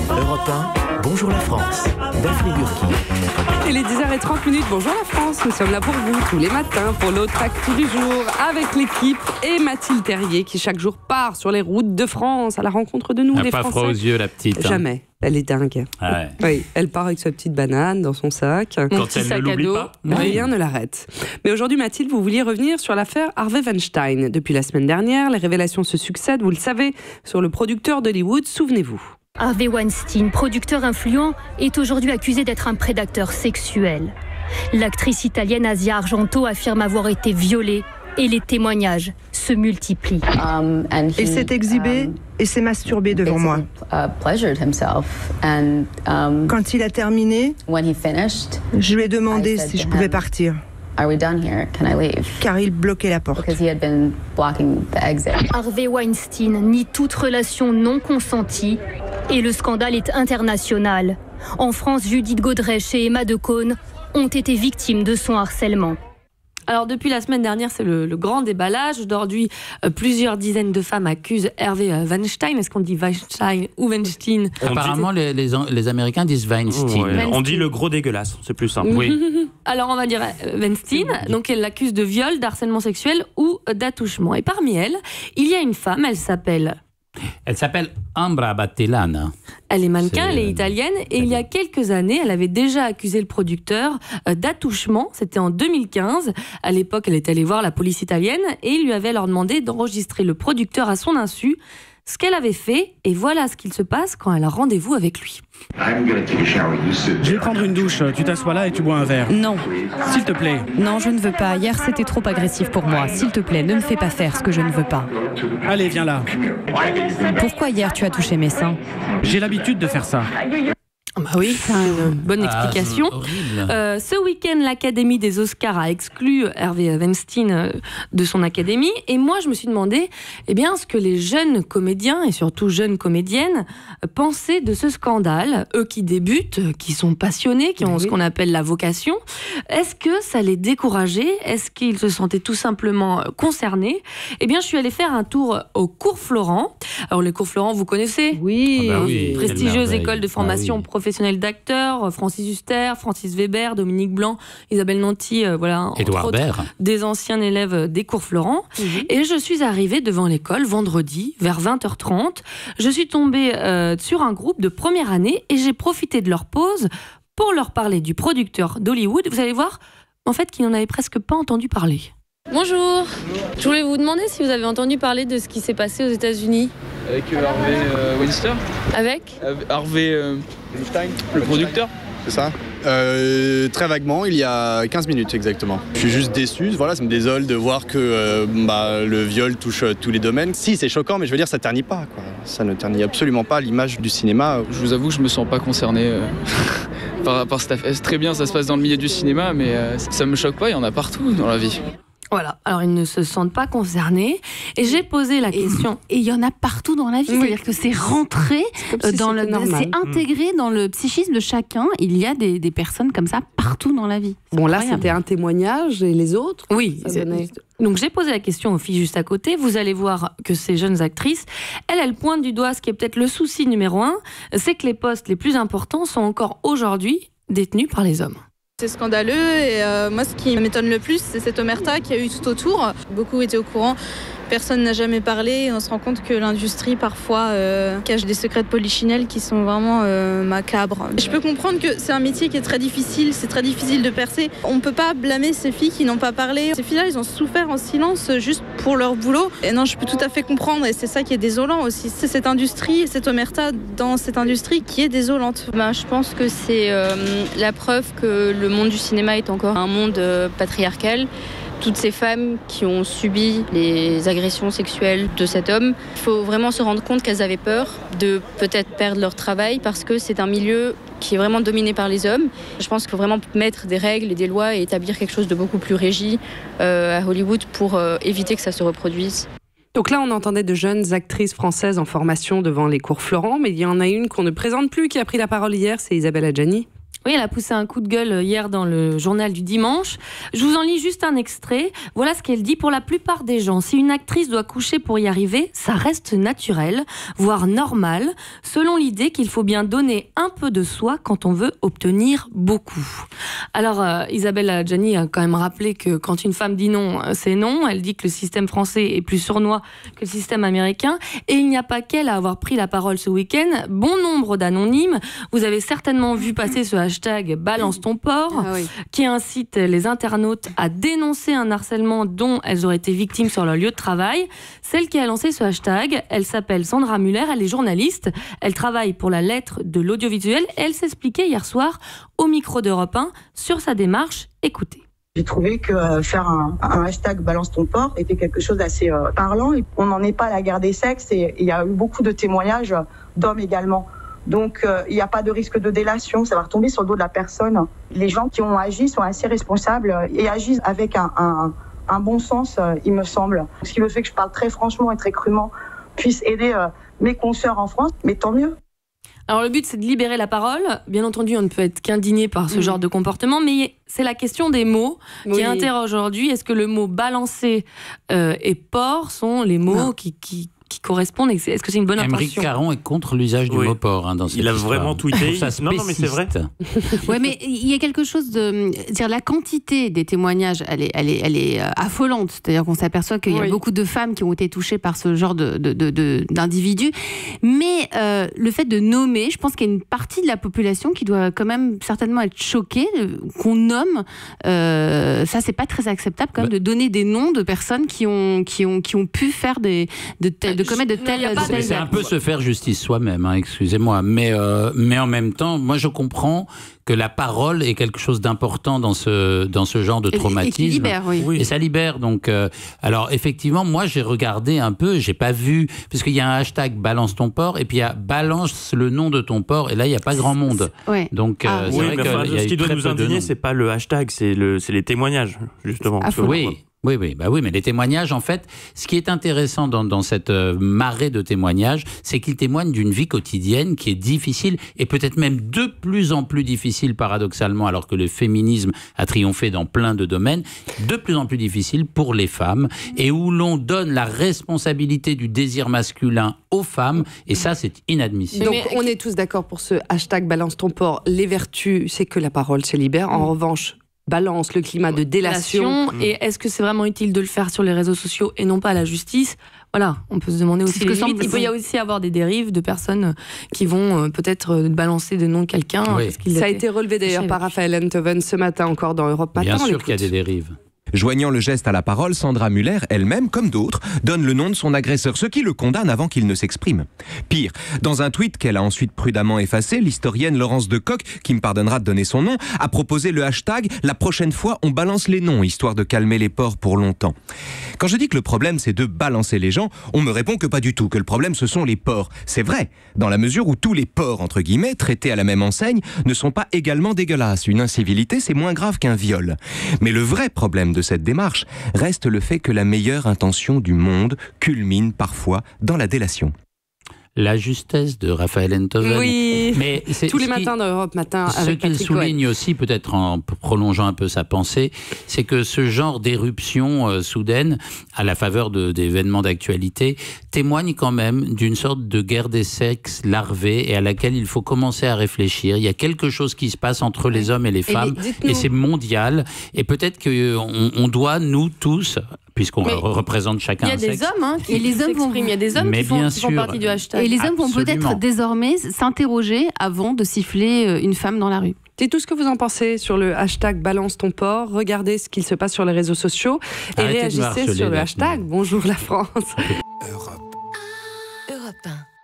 Europe 1, bonjour la France, Daphné Burki. Il est 10h30, bonjour la France, nous sommes là pour vous tous les matins pour l'autre actu du jour avec l'équipe et Mathilde Terrier qui chaque jour part sur les routes de France à la rencontre de nous les pas Français. froid aux yeux la petite. Jamais, elle est dingue. Ah ouais. Oui, elle part avec sa petite banane dans son sac. Quand elle ne l'oublie pas. Rien ne l'arrête. Mais aujourd'hui Mathilde, vous vouliez revenir sur l'affaire Harvey Weinstein. Depuis la semaine dernière, les révélations se succèdent, vous le savez, sur le producteur d'Hollywood, souvenez-vous. Harvey Weinstein, producteur influent, est aujourd'hui accusé d'être un prédateur sexuel. L'actrice italienne Asia Argento affirme avoir été violée et les témoignages se multiplient. Il s'est exhibé et s'est masturbé devant moi. Quand il a terminé, je lui ai demandé si je pouvais partir. Car il bloquait la porte. Harvey Weinstein nie toute relation non consentie et le scandale est international. En France, Judith Godrèche et Emma Decaune ont été victimes de son harcèlement. Alors depuis la semaine dernière, c'est le grand déballage. Aujourd'hui, plusieurs dizaines de femmes accusent Harvey Weinstein. Est-ce qu'on dit Weinstein ou Weinstein? Apparemment, les Américains disent Weinstein. Ouais, on dit le gros dégueulasse, c'est plus simple. Oui. Alors on va dire Weinstein. Donc elle l'accuse de viol, d'harcèlement sexuel ou d'attouchement. Et parmi elles, il y a une femme, elle s'appelle Ambra Battilana. Elle est mannequin, elle est italienne et il y a quelques années, elle avait déjà accusé le producteur d'attouchement. C'était en 2015. À l'époque, elle est allée voir la police italienne et il lui avait alors demandé d'enregistrer le producteur à son insu. Ce qu'elle avait fait, et voilà ce qu'il se passe quand elle a rendez-vous avec lui. Je vais prendre une douche, tu t'assois là et tu bois un verre. Non. S'il te plaît. Non, je ne veux pas. Hier, c'était trop agressif pour moi. S'il te plaît, ne me fais pas faire ce que je ne veux pas. Allez, viens là. Pourquoi hier tu as touché mes seins? J'ai l'habitude de faire ça. Bah oui, c'est une bonne explication. Ce week-end, l'Académie des Oscars a exclu Harvey Weinstein de son académie. Et moi, je me suis demandé ce que les jeunes comédiens et surtout jeunes comédiennes pensaient de ce scandale. Eux qui débutent, qui sont passionnés, qui ont ce qu'on appelle la vocation. Est-ce que ça les décourageait? Est-ce qu'ils se sentaient tout simplement concernés? Je suis allée faire un tour au Cours Florent. Alors, les Cours Florent, vous connaissez? Oui. Oui. Prestigieuse école de formation professionnelle d'acteurs, Francis Huster, Francis Weber, Dominique Blanc, Isabelle Nanty, Édouard Baird, des anciens élèves des Cours Florent. Et je suis arrivée devant l'école vendredi, vers 20h30. Je suis tombée sur un groupe de première année et j'ai profité de leur pause pour leur parler du producteur d'Hollywood. Vous allez voir, en fait, qu'ils n'en avaient presque pas entendu parler. Bonjour. Je voulais vous demander si vous avez entendu parler de ce qui s'est passé aux États-Unis. Avec Harvey Weinstein. Avec Harvey Weinstein, le producteur. C'est ça. Très vaguement, il y a 15 minutes exactement. Je suis juste déçu, voilà, ça me désole de voir que le viol touche tous les domaines. Si, c'est choquant, mais je veux dire, ça ternit pas, quoi. Ça ne ternit absolument pas l'image du cinéma. Je vous avoue que je me sens pas concerné par cette affaire. C'est très bien, ça se passe dans le milieu du cinéma, mais ça me choque pas, il y en a partout dans la vie. Voilà, alors ils ne se sentent pas concernés. Et j'ai posé la question. Et il y en a partout dans la vie, c'est-à-dire que c'est rentré, c'est intégré dans le psychisme de chacun. Il y a des personnes comme ça partout dans la vie. Bon, là, c'était un témoignage et les autres? Oui. Donc j'ai posé la question aux filles juste à côté. Vous allez voir que ces jeunes actrices, elles pointent du doigt ce qui est peut-être le souci numéro 1, c'est que les postes les plus importants sont encore aujourd'hui détenus par les hommes. C'est scandaleux et moi ce qui m'étonne le plus c'est cette omerta qu'il y a eu tout autour. Beaucoup étaient au courant, personne n'a jamais parlé et on se rend compte que l'industrie parfois cache des secrets de polichinelle qui sont vraiment macabres. Je peux comprendre que c'est un métier qui est très difficile, c'est très difficile de percer. On ne peut pas blâmer ces filles qui n'ont pas parlé. Ces filles-là, ils ont souffert en silence juste pour leur boulot. Et non, je peux tout à fait comprendre et c'est ça qui est désolant aussi. C'est cette industrie, cette omerta dans cette industrie qui est désolante. Je pense que c'est la preuve que le monde du cinéma est encore un monde patriarcal. Toutes ces femmes qui ont subi les agressions sexuelles de cet homme, il faut vraiment se rendre compte qu'elles avaient peur de peut-être perdre leur travail parce que c'est un milieu qui est vraiment dominé par les hommes. Je pense qu'il faut vraiment mettre des règles et des lois et établir quelque chose de beaucoup plus régi à Hollywood pour éviter que ça se reproduise. Donc là, on entendait de jeunes actrices françaises en formation devant les Cours Florent, mais il y en a une qu'on ne présente plus qui a pris la parole hier, c'est Isabelle Adjani. Oui, elle a poussé un coup de gueule hier dans le journal du dimanche. Je vous en lis juste un extrait. Voilà ce qu'elle dit. Pour la plupart des gens, si une actrice doit coucher pour y arriver, ça reste naturel, voire normal, selon l'idée qu'il faut bien donner un peu de soi quand on veut obtenir beaucoup. Alors, Isabelle Adjani a quand même rappelé que quand une femme dit non, c'est non. Elle dit que le système français est plus sournois que le système américain. Et il n'y a pas qu'elle à avoir pris la parole ce week-end. Bon nombre d'anonymes. Vous avez certainement vu passer ce hashtag Balance ton porc, qui incite les internautes à dénoncer un harcèlement dont elles auraient été victimes sur leur lieu de travail. Celle qui a lancé ce hashtag, elle s'appelle Sandra Muller, elle est journaliste. Elle travaille pour la lettre de l'audiovisuel. Elle s'expliquait hier soir au micro d'Europe 1 sur sa démarche. Écoutez. J'ai trouvé que faire un hashtag Balance ton porc était quelque chose d'assez parlant. On n'en est pas à la guerre des sexes et il y a eu beaucoup de témoignages d'hommes également. Donc il n'y a pas de risque de délation, ça va retomber sur le dos de la personne. Les gens qui ont agi sont assez responsables et agissent avec un bon sens, il me semble. Ce qui me fait que je parle très franchement et très crûment puisse aider mes consoeurs en France, mais tant mieux. Alors le but, c'est de libérer la parole. Bien entendu, on ne peut être qu'indigné par ce genre de comportement, mais c'est la question des mots qui interroge aujourd'hui. Est-ce que le mot balancer et porc sont les mots qui correspondent? Est-ce que c'est une bonne intention? Émeric Caron est contre l'usage du mot porc dans cette Il a histoire. vraiment tweeté. Non, mais c'est vrai. Ouais, mais il y a quelque chose de dire la quantité des témoignages, elle est affolante. C'est-à-dire qu'on s'aperçoit qu'il y a beaucoup de femmes qui ont été touchées par ce genre d'individus. Mais le fait de nommer, je pense qu'il y a une partie de la population qui doit quand même certainement être choquée qu'on nomme. Ça, c'est pas très acceptable quand même de donner des noms de personnes qui ont pu faire de commettre de tels... C'est un peu se faire justice soi-même, excusez-moi. Mais en même temps, moi je comprends que la parole est quelque chose d'important dans ce genre de traumatisme. Et qui libère, Et ça libère. Donc, alors effectivement, moi j'ai regardé un peu, j'ai pas vu, parce qu'il y a un hashtag Balance ton porc, et puis il y a Balance le nom de ton porc, et là il n'y a pas grand monde. Donc, c'est vrai que ce qui doit nous indigner, c'est pas le hashtag, c'est les témoignages, justement. Oui, mais les témoignages, en fait, ce qui est intéressant dans cette marée de témoignages, c'est qu'ils témoignent d'une vie quotidienne qui est difficile et peut-être même de plus en plus difficile, paradoxalement, alors que le féminisme a triomphé dans plein de domaines, de plus en plus difficile pour les femmes et où l'on donne la responsabilité du désir masculin aux femmes et ça, c'est inadmissible. Donc, on est tous d'accord pour ce hashtag Balance ton porc. Les vertus, c'est que la parole se libère. En revanche, balance le climat de délation. Et est-ce que c'est vraiment utile de le faire sur les réseaux sociaux et non pas à la justice? Voilà, on peut se demander aussi les limites. Il peut y aussi avoir des dérives de personnes qui vont peut-être balancer le nom de quelqu'un. Ça a été relevé d'ailleurs par Raphaël Enthoven ce matin encore dans Europe Matin. Bien sûr qu'il y a des dérives. Joignant le geste à la parole, Sandra Muller, elle-même, comme d'autres, donne le nom de son agresseur, ce qui le condamne avant qu'il ne s'exprime. Pire, dans un tweet qu'elle a ensuite prudemment effacé, l'historienne Laurence Decoq, qui me pardonnera de donner son nom, a proposé le hashtag « La prochaine fois, on balance les noms », histoire de calmer les porcs pour longtemps. Quand je dis que le problème, c'est de balancer les gens, on me répond que pas du tout, que le problème, ce sont les porcs. C'est vrai, dans la mesure où tous les porcs, entre guillemets, traités à la même enseigne, ne sont pas également dégueulasses. Une incivilité, c'est moins grave qu'un viol. Mais le vrai problème de cette démarche reste le fait que la meilleure intention du monde culmine parfois dans la délation. La justesse de Raphaël Enthoven. Oui, mais tous les matins dans Europe Matin avec Patrick Cohen. Ce qu'il souligne aussi, peut-être en prolongeant un peu sa pensée, c'est que ce genre d'éruption soudaine, à la faveur d'événements d'actualité, témoigne quand même d'une sorte de guerre des sexes larvée et à laquelle il faut commencer à réfléchir. Il y a quelque chose qui se passe entre les hommes et les femmes et c'est mondial. Et peut-être qu'on doit, nous tous, puisqu'on représente chacun un sexe. Il y a des hommes qui s'expriment, il y a des hommes qui font partie du hashtag. Et les hommes vont peut-être désormais s'interroger avant de siffler une femme dans la rue. C'est tout ce que vous en pensez sur le hashtag Balance ton porc. Regardez ce qu'il se passe sur les réseaux sociaux et réagissez sur le hashtag Bonjour la France. Europe 1.